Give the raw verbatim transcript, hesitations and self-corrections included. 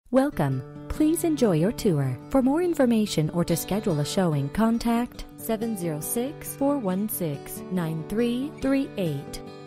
Welcome. Please enjoy your tour. For more information or to schedule a showing, contact seven zero six, four one six, nine three three eight.